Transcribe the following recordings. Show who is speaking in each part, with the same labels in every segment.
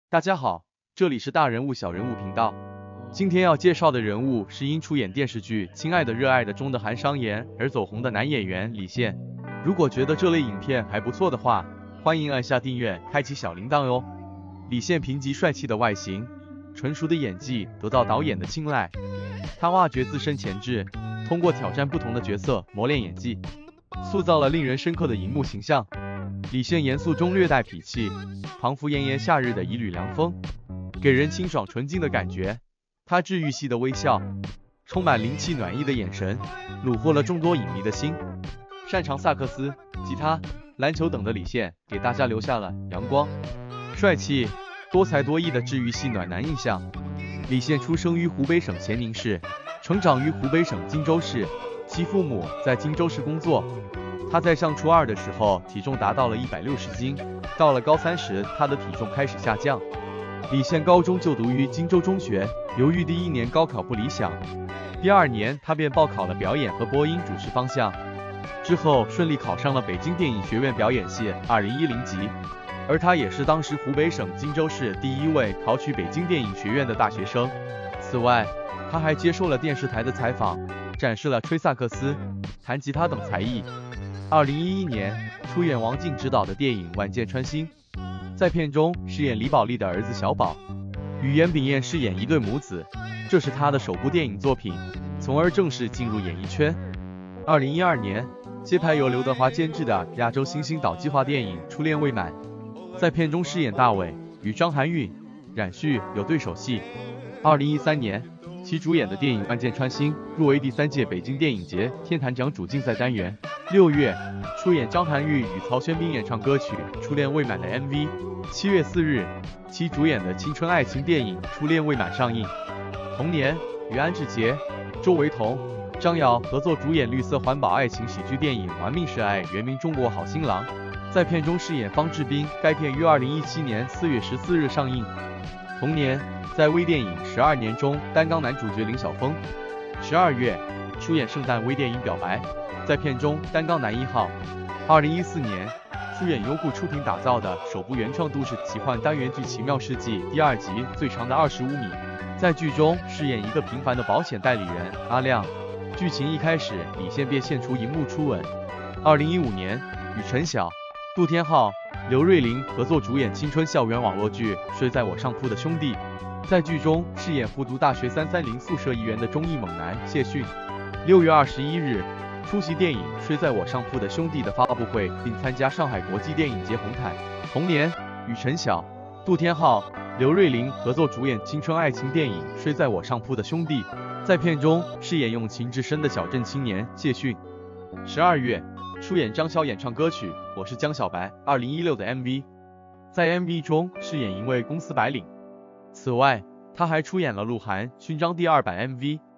Speaker 1: 大家好，这里是大人物小人物频道。今天要介绍的人物是因出演电视剧《亲爱的热爱的》中的韩商言而走红的男演员李现。如果觉得这类影片还不错的话，欢迎按下订阅，开启小铃铛哟。李现凭借帅气的外形、纯熟的演技得到导演的青睐。他挖掘自身潜质，通过挑战不同的角色磨练演技，塑造了令人深刻的荧幕形象。李现严肃中略带痞气，仿佛炎炎夏日的一缕凉风，给人清爽纯净的感觉。他治愈系的微笑，充满灵气暖意的眼神，虏获了众多影迷的心。擅长萨克斯、吉他、篮球等的李现，给大家留下了阳光、帅气、多才多艺的治愈系暖男印象。李现出生于湖北省咸宁市，成长于湖北省荆州市，其父母在荆州市工作。他在上初二的时候，体重达到了160斤，到了高三时，他的体重开始下降。李现高中就读于荆州中学，由于第一年高考不理想，第二年他便报考了表演和播音主持方向，之后顺利考上了北京电影学院表演系2010级，而他也是当时湖北省荆州市第一位考取北京电影学院的大学生。此外，他还接受了电视台的采访，展示了吹萨克斯、弹吉他等才艺。2011年出演王静执导的电影《万箭穿心》，在片中饰演李宝莉的儿子小宝，与严炳彦饰演一对母子，这是他的首部电影作品，从而正式进入演艺圈。2012年接拍由刘德华监制的亚洲新星岛计划电影《初恋未满》，在片中饰演大伟，与张含韵、冉旭有对手戏。2013年其主演的电影《万箭穿心》入围第3届北京电影节天坛奖主竞赛单元。6月出演张含韵与曹轩宾演唱歌曲《初恋未满》的 MV。7月4日，其主演的青春爱情电影《初恋未满》上映。同年，与安志杰、周维彤、张瑶合作主演绿色环保爱情喜剧电影《玩命是爱》，原名《中国好新郎》，在片中饰演方志斌。该片于2017年4月14日上映。同年，在微电影《12年》中担纲男主角林晓峰。12月出演圣诞微电影《表白》，在片中担纲男1号。2014年出演优酷出品打造的首部原创都市奇幻单元剧《奇妙世纪》第2集，最长的25米，在剧中饰演一个平凡的保险代理人阿亮。剧情一开始，李现便献出荧幕初吻。2015年与陈晓、杜天浩、刘瑞麟合作主演青春校园网络剧《睡在我上铺的兄弟》，在剧中饰演复读大学330宿舍一员的中艺猛男谢逊。6月21日出席电影《睡在我上铺的兄弟》的发布会，并参加上海国际电影节红毯。同年与陈晓、杜天浩、刘瑞麟合作主演青春爱情电影《睡在我上铺的兄弟》，在片中饰演用情至深的小镇青年谢逊。12月出演张小演唱歌曲《我是江小白》2016的 MV， 在 MV 中饰演一位公司白领。此外，他还出演了鹿晗勋章第2版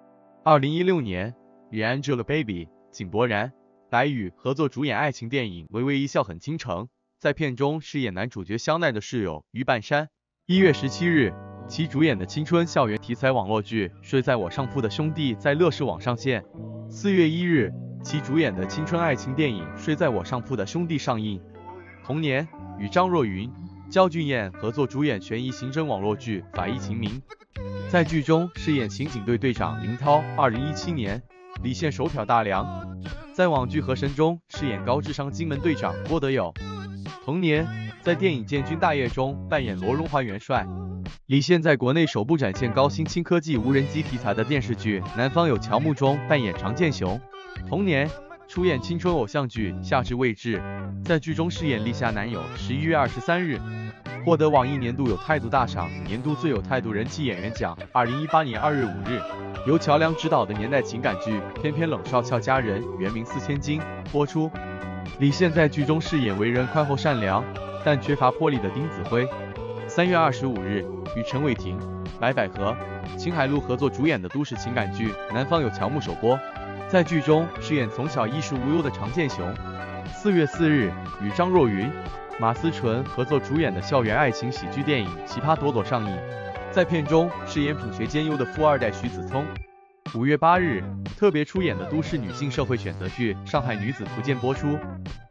Speaker 1: MV。2016年与 Angelababy、井柏然、白宇合作主演爱情电影《微微一笑很倾城》，在片中饰演男主角香奈的室友于半山。1月17日，其主演的青春校园题材网络剧《睡在我上铺的兄弟》在乐视网上线。4月1日，其主演的青春爱情电影《睡在我上铺的兄弟》上映。同年，与张若昀、焦俊艳合作主演悬疑刑侦网络剧《法医秦明》，在剧中饰演刑警队队长林涛。2017年，李现手挑大梁，在网剧《河神》中饰演高智商金门队长郭德友。同年，在电影《建军大业》中扮演罗荣桓元帅。李现在国内首部展现高新轻科技无人机题材的电视剧《南方有乔木》中扮演常剑雄。同年，出演青春偶像剧《夏至未至》，在剧中饰演立夏男友。11月23日，获得网易年度有态度大赏年度最有态度人气演员奖。2018年2月5日，由乔梁执导的年代情感剧《偏偏冷少俏佳人》原名《4000金》播出。李现在剧中饰演为人宽厚善良但缺乏魄力的丁子辉。3月25日，与陈伟霆、白百合、秦海璐合作主演的都市情感剧《南方有乔木》首播，在剧中饰演从小衣食无忧的常剑雄。4月4日，与张若昀、马思纯合作主演的校园爱情喜剧电影《奇葩朵朵》上映，在片中饰演品学兼优的富二代徐子聪。5月8日，特别出演的都市女性社会选择剧《上海女子图鉴》播出。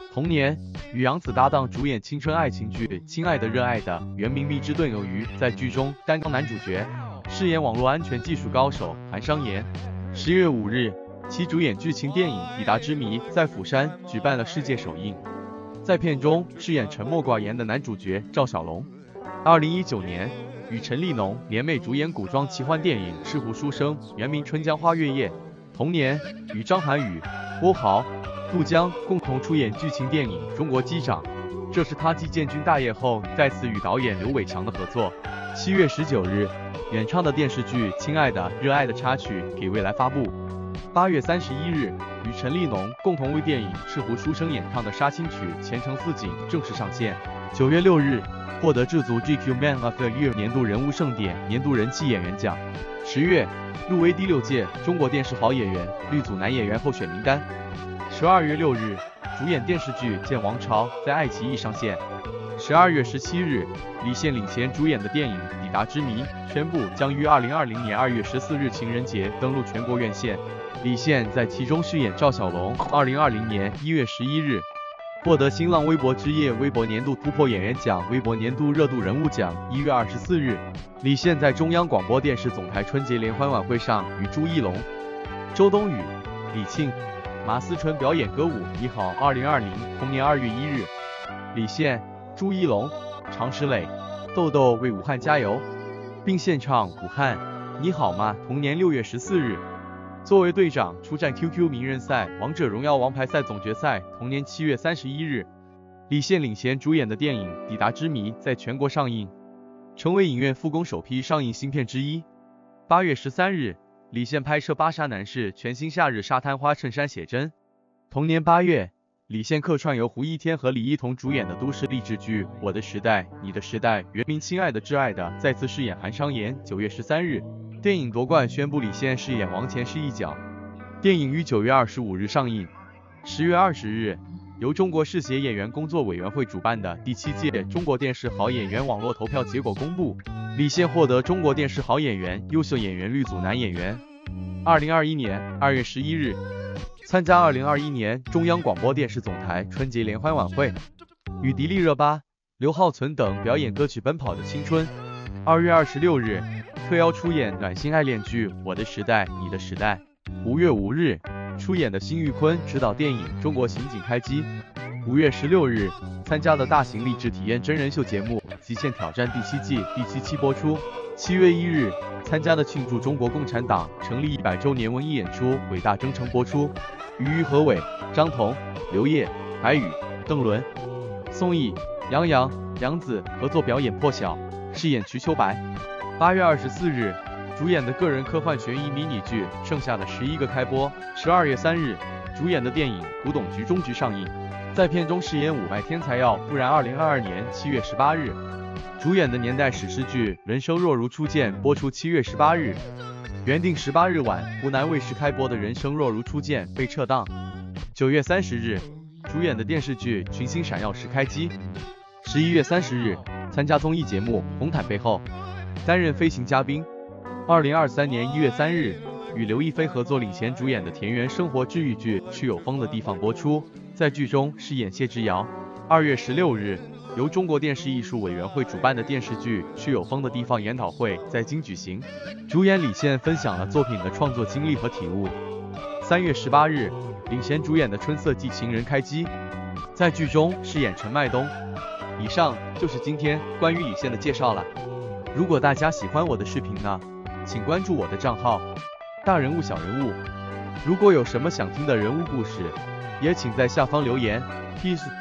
Speaker 1: 同年，与杨紫搭档主演青春爱情剧《亲爱的热爱的》，原名蜜汁炖鱿鱼，在剧中担纲男主角，饰演网络安全技术高手韩商言。11月5日，其主演剧情电影《抵达之谜》在釜山举办了世界首映，在片中饰演沉默寡言的男主角赵小龙。2019年，与陈立农联袂主演古装奇幻电影《赤狐书生》，原名《春江花月夜》。同年，与张涵予、郭豪、杜江共同出演剧情电影《中国机长》，这是他继建军大业后再次与导演刘伟强的合作。7月19日，原唱的电视剧《亲爱的热爱的》插曲给未来发布。8月31日，与陈立农共同为电影《赤狐书生》演唱的杀青曲《前程似锦》正式上线。9月6日，获得制足 GQ Man of the Year 年度人物盛典年度人气演员奖。10月，入围第6届中国电视好演员绿组男演员候选名单。12月6日，主演电视剧《剑王朝》在爱奇艺上线。12月17日，李现领衔主演的电影《抵达之谜》宣布将于2020年2月14日情人节登陆全国院线。李现在其中饰演赵小龙。2020年1月11日，获得新浪微博之夜微博年度突破演员奖、微博年度热度人物奖。1月24日，李现在中央广播电视总台春节联欢晚会上与朱一龙、周冬雨、李沁、马思纯表演歌舞《你好2020》。同年2月1日，李现、朱一龙、常石磊、豆豆为武汉加油，并献唱《武汉你好吗》。同年6月14日，作为队长出战 QQ 名人赛王者荣耀王牌赛总决赛。同年7月31日，李现领衔主演的电影《抵达之谜》在全国上映，成为影院复工首批上映新片之一。8月13日，李现拍摄芭莎男士全新夏日沙滩花衬衫写真。同年8月，李现客串由胡一天和李一桐主演的都市励志剧《我的时代你的时代》，原名《亲爱的挚爱的》，再次饰演韩商言。9月13日，电影夺冠宣布李现饰演王前世一角，电影于9月25日上映。10月20日，由中国视协演员工作委员会主办的第7届中国电视好演员网络投票结果公布，李现获得中国电视好演员优秀演员绿组男演员。2021年2月11日，参加2021年中央广播电视总台春节联欢晚会，与迪丽热巴、刘浩存等表演歌曲《奔跑的青春》。2月26日，特邀出演暖心爱恋剧《我的时代你的时代》。5月5日，出演的辛玉坤执导电影《中国刑警》开机。5月16日，参加的大型励志体验真人秀节目《极限挑战》第7季第7期播出。7月1日，参加的庆祝中国共产党成立100周年文艺演出《伟大征程》播出，与于和伟、张彤、刘烨、白宇、邓伦、宋轶、杨洋、杨紫合作表演《破晓》，饰演瞿秋白。8月24日，主演的个人科幻悬疑迷你剧《剩下的11个》开播。12月3日，主演的电影《古董局终局》上映，在片中饰演五脉天才要不然。2022年7月18日，主演的年代史诗剧《人生若如初见》播出。7月18日，原定18日晚湖南卫视开播的《人生若如初见》被撤档。9月30日，主演的电视剧《群星闪耀时》开机。11月30日，参加综艺节目《红毯背后》，担任飞行嘉宾。2023年1月3日，与刘亦菲合作领衔主演的田园生活治愈剧《去有风的地方》播出，在剧中饰演谢之遥。2月16日，由中国电视艺术委员会主办的电视剧《去有风的地方》研讨会在京举行，主演李现分享了作品的创作经历和体悟。3月18日，领衔主演的《春色寄情人》开机，在剧中饰演陈麦冬。以上就是今天关于李现的介绍了。如果大家喜欢我的视频呢，请关注我的账号大人物小人物。如果有什么想听的人物故事，也请在下方留言。Peace。